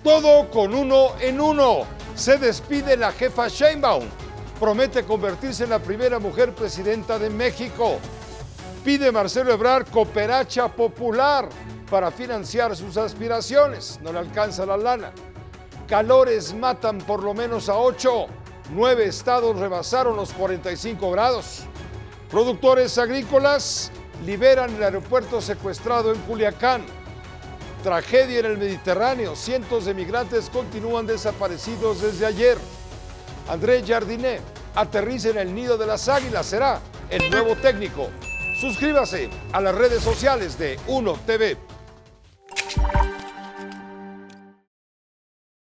Todo con uno en uno. Se despide la jefa Sheinbaum. Promete convertirse en la primera mujer presidenta de México. Pide Marcelo Ebrard cooperacha popular para financiar sus aspiraciones. No le alcanza la lana. Calores matan por lo menos a 8. 9 estados rebasaron los 45 grados. Productores agrícolas liberan el aeropuerto secuestrado en Culiacán. Tragedia en el Mediterráneo. Cientos de migrantes continúan desaparecidos desde ayer. André Jardiné aterriza en el nido de las águilas. Será el nuevo técnico. Suscríbase a las redes sociales de 1TV.